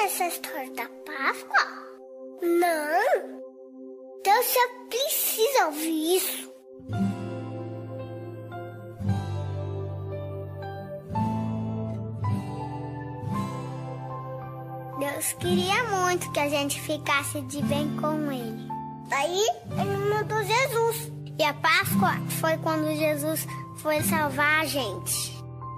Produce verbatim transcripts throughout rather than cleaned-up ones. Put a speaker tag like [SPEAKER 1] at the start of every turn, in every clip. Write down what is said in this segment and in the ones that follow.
[SPEAKER 1] essa história da Páscoa? Não! Deus só precisa ouvir isso. Deus queria muito que a gente ficasse de bem com Ele. Daí, Ele mandou Jesus. E a Páscoa foi quando Jesus foi salvar a gente.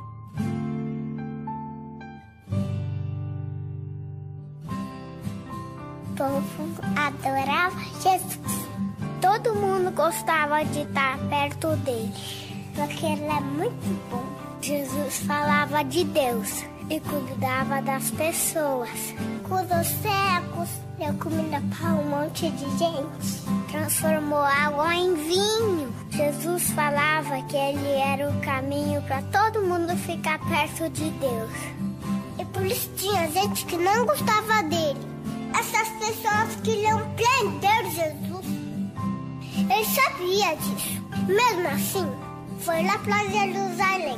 [SPEAKER 1] O povo adorava Jesus. Todo mundo gostava de estar perto dele, porque ele é muito bom. Jesus falava de Deus e cuidava das pessoas. Curou cegos, deu comida para um monte de gente. Transformou água em vinho. Jesus falava que ele era o caminho para todo mundo ficar perto de Deus. E por isso tinha gente que não gostava dele. Essas pessoas queriam prender Jesus. Ele sabia disso. Mesmo assim, foi lá para Jerusalém.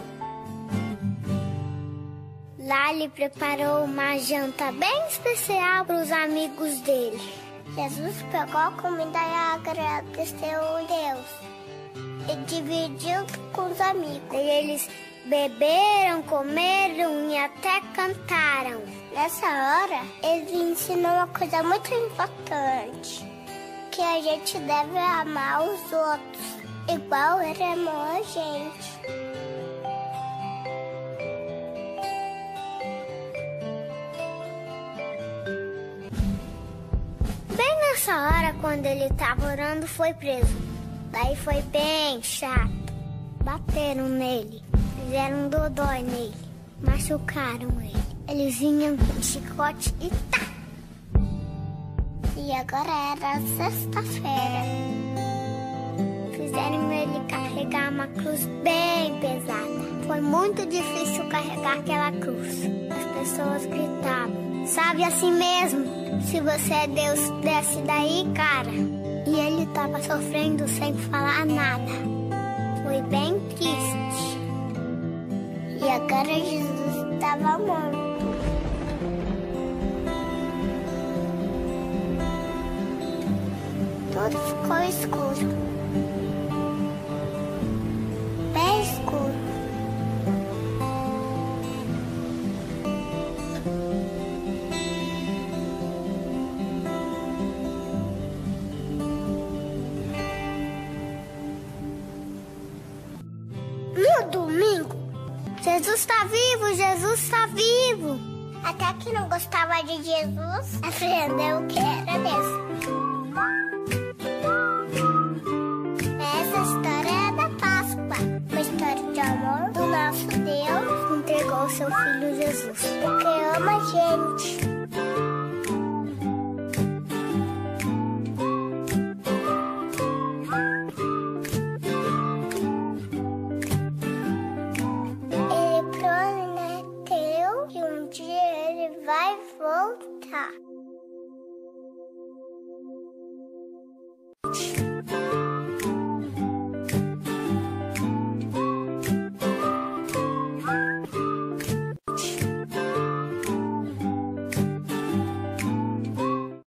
[SPEAKER 1] Lá ele preparou uma janta bem especial para os amigos dele. Jesus pegou a comida e agradeceu a Deus e dividiu com os amigos. E eles beberam, comeram e até cantaram. Nessa hora, ele ensinou uma coisa muito importante, que a gente deve amar os outros, igual ele amou a gente. Bem nessa hora, quando ele estava orando, foi preso. Daí foi bem chato. Bateram nele, fizeram um dodói nele, machucaram ele. Eles vinham com chicote e tá! E agora era sexta-feira. Fizeram ele carregar uma cruz bem pesada. Foi muito difícil carregar aquela cruz. As pessoas gritavam: sabe assim mesmo? Se você é Deus, desce daí, cara. E ele estava sofrendo sem falar nada. Foi bem triste. E agora Jesus estava morto. Tudo ficou escuro. Bem escuro. No domingo, Jesus está vivo, Jesus está vivo. Até que não gostava de Jesus, aprendeu que era Deus. Essa história é da Páscoa, uma história de amor do nosso Deus que entregou seu Filho Jesus, porque ama a gente.